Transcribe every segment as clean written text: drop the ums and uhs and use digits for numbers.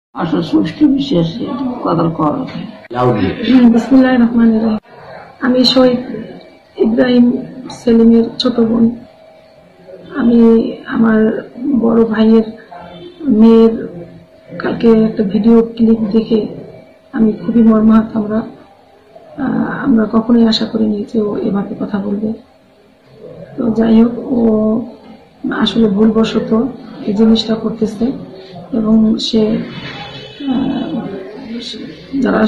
আসলে সুষ্ঠু বিশ্বাস কদর করা। বিসমিল্লাহির রহমানির রহিম। আমি শহীদ ইব্রাহিম সেলিমের ছোট বোন। আমি আমার বড় ভাইয়ের মেয়ের কালকে একটা ভিডিও ক্লিপ দেখে আমি খুবই মর্মাহত। আমরা কখনোই আশা করিনি যে ও এভাবে কথা বলবে। তো যাই হোক, ও আসলে ভুলবশত এই জিনিসটা করতেছে এবং সে যারা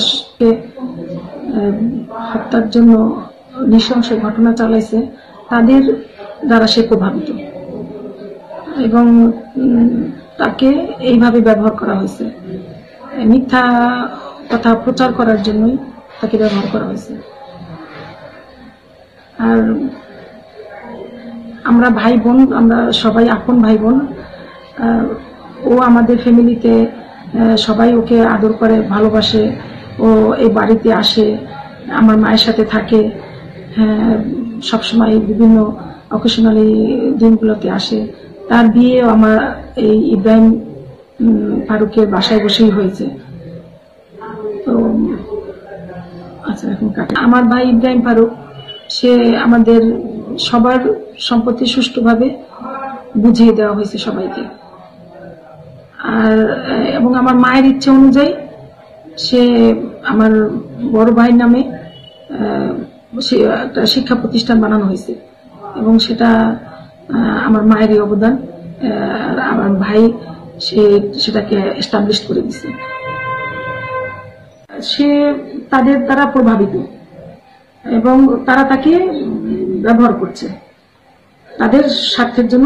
হত্যার জন্য নৃশংস ঘটনা চালাইছে তাদের দ্বারা সে প্রভাবিত এবং তাকে এইভাবে ব্যবহার করা হয়েছে, মিথ্যা কথা প্রচার করার জন্যই তাকে ব্যবহার করা হয়েছে। আর আমরা ভাই বোন, আমরা সবাই আপন ভাই বোন। ও আমাদের ফ্যামিলিতে সবাই ওকে আদর করে, ভালোবাসে। ও এই বাড়িতে আসে, আমার মায়ের সাথে থাকে, সবসময় বিভিন্ন অকেশনালি দিনগুলোতে আসে। তার বিয়ে আমার এই ইব্রাহিম ফারুকের বাসায় বসেই হয়েছে। তো আচ্ছা, এখন আমার ভাই ইব্রাহিম ফারুক, সে আমাদের সবার সম্পত্তি সুষ্ঠুভাবে বুঝিয়ে দেওয়া হয়েছে সবাইকে। আর এবং আমার মায়ের ইচ্ছে অনুযায়ী সে আমার বড় ভাইয়ের নামে একটা শিক্ষা প্রতিষ্ঠান বানানো হয়েছে এবং সেটা আমার মায়েরই অবদান। আমার ভাই সেটাকে এস্টাবলিশ করে দিছে। সে তাদের দ্বারা প্রভাবিত এবং তারা তাকে ব্যবহার করছে তাদের স্বার্থের জন্য।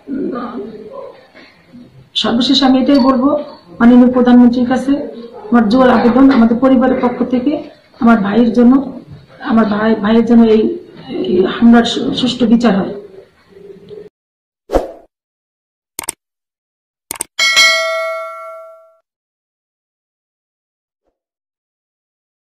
সর্বশেষ আমি এটাই বলবো, মাননীয় প্রধানমন্ত্রীর কাছে আমার জোর আবেদন, আমাদের পরিবারের পক্ষ থেকে আমার ভাইয়ের জন্য এই হামলার সুষ্ঠু বিচার হয়।